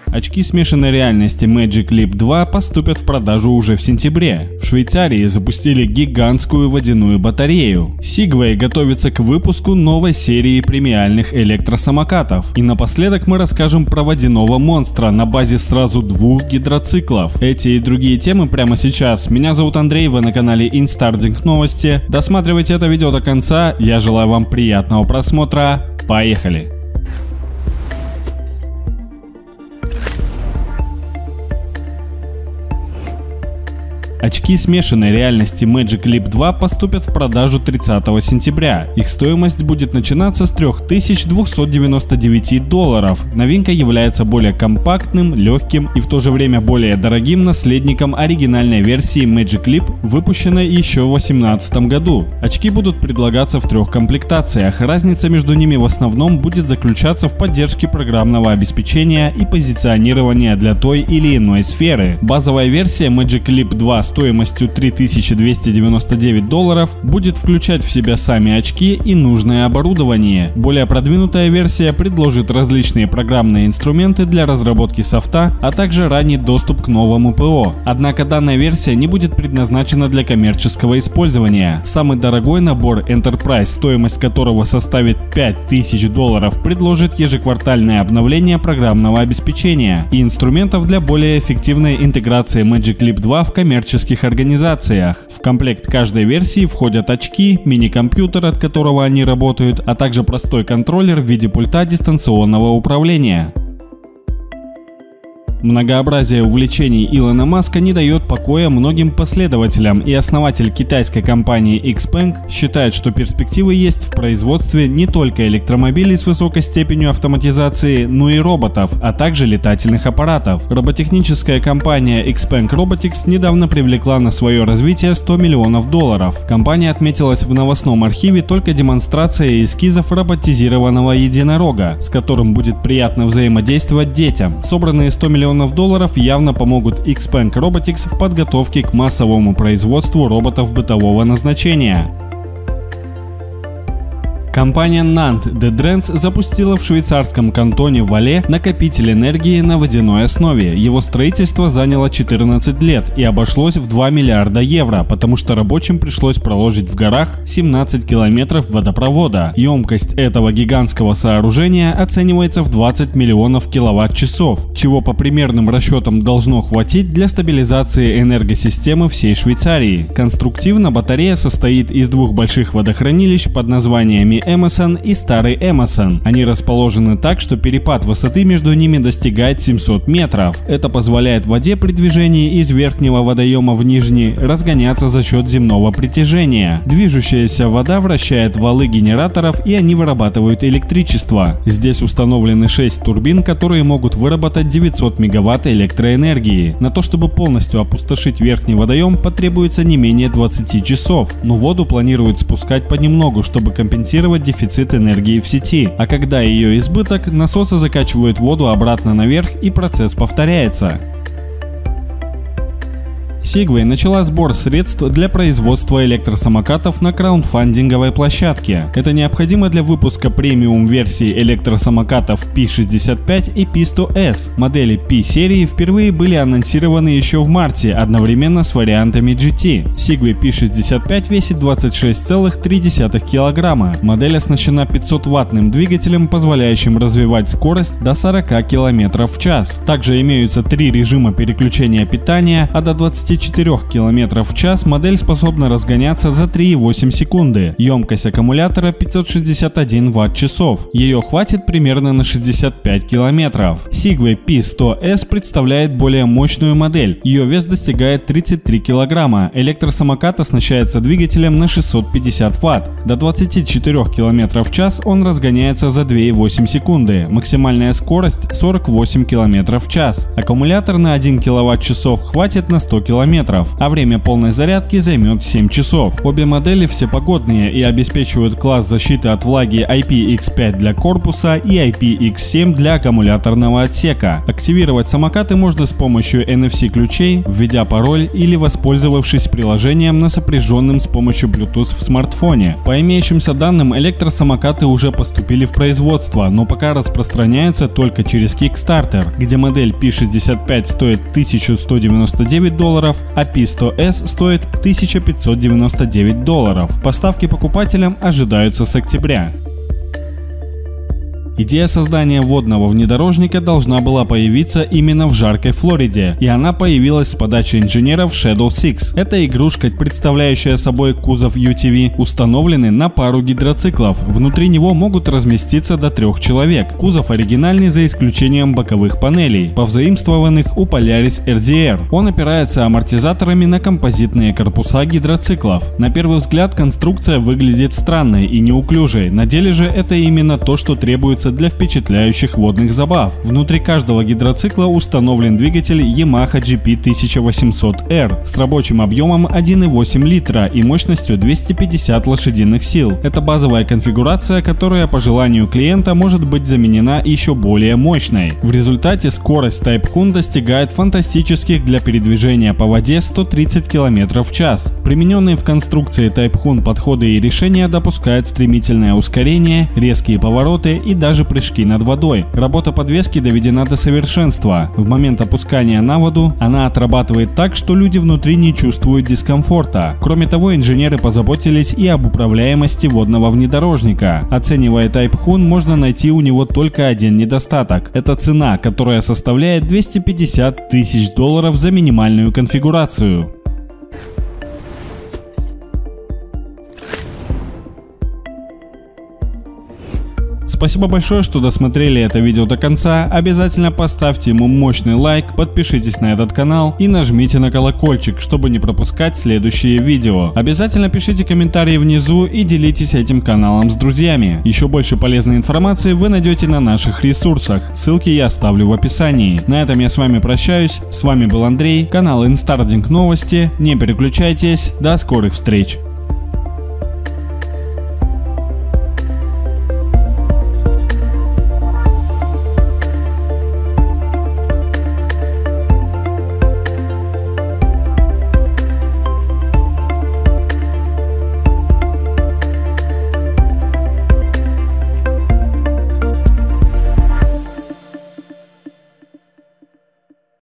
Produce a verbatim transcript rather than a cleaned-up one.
Очки смешанной реальности Magic Leap два поступят в продажу уже в сентябре. В Швейцарии запустили гигантскую водяную батарею. Segway готовится к выпуску новой серии премиальных электросамокатов. И напоследок мы расскажем про водяного монстра на базе сразу двух гидроциклов. Эти и другие темы прямо сейчас. Меня зовут Андрей, вы на канале Инстардинг Новости. Досматривайте это видео до конца. Я желаю вам приятного просмотра. Поехали! Очки смешанной реальности Magic Leap два поступят в продажу тридцатого сентября. Их стоимость будет начинаться с трёх тысяч двухсот девяноста девяти долларов. Новинка является более компактным, легким и в то же время более дорогим наследником оригинальной версии Magic Leap, выпущенной еще в две тысячи восемнадцатом году. Очки будут предлагаться в трех комплектациях. Разница между ними в основном будет заключаться в поддержке программного обеспечения и позиционирования для той или иной сферы. Базовая версия Magic Leap два стоимостью три тысячи двести девяносто девять долларов будет включать в себя сами очки и нужное оборудование. Более продвинутая версия предложит различные программные инструменты для разработки софта, а также ранний доступ к новому ПО. Однако данная версия не будет предназначена для коммерческого использования. Самый дорогой набор Enterprise, стоимость которого составит пять тысяч долларов, предложит ежеквартальное обновление программного обеспечения и инструментов для более эффективной интеграции Magic Leap два в коммерческом организациях. В комплект каждой версии входят очки, мини-компьютер, от которого они работают, а также простой контроллер в виде пульта дистанционного управления. Многообразие увлечений Илона Маска не дает покоя многим последователям, и основатель китайской компании Xpeng считает, что перспективы есть в производстве не только электромобилей с высокой степенью автоматизации, но и роботов, а также летательных аппаратов. Роботехническая компания Xpeng Robotics недавно привлекла на свое развитие сто миллионов долларов. Компания отметилась в новостном архиве только демонстрацией эскизов роботизированного единорога, с которым будет приятно взаимодействовать детям. Собранные сто миллионов долларов явно помогут Xpeng Robotics в подготовке к массовому производству роботов бытового назначения. Компания Nant Dedrens запустила в швейцарском кантоне Вале накопитель энергии на водяной основе. Его строительство заняло четырнадцать лет и обошлось в два миллиарда евро, потому что рабочим пришлось проложить в горах семнадцать километров водопровода. Емкость этого гигантского сооружения оценивается в двадцать миллионов киловатт-часов, чего по примерным расчетам должно хватить для стабилизации энергосистемы всей Швейцарии. Конструктивно батарея состоит из двух больших водохранилищ под названиями Эмерсон и Старый Эмерсон. Они расположены так, что перепад высоты между ними достигает семисот метров. Это позволяет воде при движении из верхнего водоема в нижний разгоняться за счет земного притяжения. Движущаяся вода вращает валы генераторов, и они вырабатывают электричество. Здесь установлены шесть турбин, которые могут выработать девятьсот мегаватт электроэнергии. На то, чтобы полностью опустошить верхний водоем, потребуется не менее двадцати часов, но воду планируют спускать понемногу, чтобы компенсировать дефицит энергии в сети, а когда ее избыток, насосы закачивают воду обратно наверх, и процесс повторяется. Segway начала сбор средств для производства электросамокатов на краундфандинговой площадке. Это необходимо для выпуска премиум-версий электросамокатов пи шестьдесят пять и пи сто эс. Модели P серии впервые были анонсированы еще в марте, одновременно с вариантами джи ти. Segway пи шестьдесят пять весит двадцать шесть целых три десятых килограмма. Модель оснащена пятисотваттным двигателем, позволяющим развивать скорость до сорока километров в час. Также имеются три режима переключения питания, а до двадцати четырёх километров в час модель способна разгоняться за три и восемь секунды. Емкость аккумулятора пятьсот шестьдесят один ватт-часов. Ее хватит примерно на шестьдесят пять километров. Segway пи сто эс представляет более мощную модель. Ее вес достигает тридцати трёх килограмма. Электросамокат оснащается двигателем на шестьсот пятьдесят ватт. До двадцати четырёх километров в час он разгоняется за две и восемь секунды. Максимальная скорость сорок восемь километров в час. Аккумулятор на один киловатт-часов хватит на сто километров километров, а время полной зарядки займет семь часов. Обе модели всепогодные и обеспечивают класс защиты от влаги ай пи икс пять для корпуса и ай пи икс семь для аккумуляторного отсека. Активировать самокаты можно с помощью эн эф си ключей, введя пароль или воспользовавшись приложением на сопряженным с помощью Bluetooth в смартфоне. По имеющимся данным, электросамокаты уже поступили в производство, но пока распространяются только через Kickstarter, где модель пи шестьдесят пять стоит тысячу сто девяносто девять долларов, а пи сто эс стоит тысяча пятьсот девяносто девять долларов. Поставки покупателям ожидаются с октября. Идея создания водного внедорожника должна была появиться именно в жаркой Флориде, и она появилась с подачи инженеров Shadow шесть. Эта игрушка, представляющая собой кузов ю ти ви, установлены на пару гидроциклов. Внутри него могут разместиться до трех человек. Кузов оригинальный за исключением боковых панелей, повзаимствованных у Polaris эр зет эр. Он опирается амортизаторами на композитные корпуса гидроциклов. На первый взгляд конструкция выглядит странной и неуклюжей, на деле же это именно то, что требуется для впечатляющих водных забав. Внутри каждого гидроцикла установлен двигатель Yamaha джи пи тысяча восемьсот эр с рабочим объемом один и восемь литра и мощностью двести пятьдесят лошадиных сил. Это базовая конфигурация, которая по желанию клиента может быть заменена еще более мощной. В результате скорость Type-Hun достигает фантастических для передвижения по воде сто тридцать километров в час. Примененные в конструкции Type-Hun подходы и решения допускают стремительное ускорение, резкие повороты и даже прыжки над водой. Работа подвески доведена до совершенства. В момент опускания на воду она отрабатывает так, что люди внутри не чувствуют дискомфорта. Кроме того, инженеры позаботились и об управляемости водного внедорожника. Оценивая Type-Hun, можно найти у него только один недостаток. Это цена, которая составляет двести пятьдесят тысяч долларов за минимальную конфигурацию. Спасибо большое, что досмотрели это видео до конца. Обязательно поставьте ему мощный лайк, подпишитесь на этот канал и нажмите на колокольчик, чтобы не пропускать следующие видео. Обязательно пишите комментарии внизу и делитесь этим каналом с друзьями. Еще больше полезной информации вы найдете на наших ресурсах. Ссылки я оставлю в описании. На этом я с вами прощаюсь. С вами был Андрей, канал Instarding Новости. Не переключайтесь. До скорых встреч.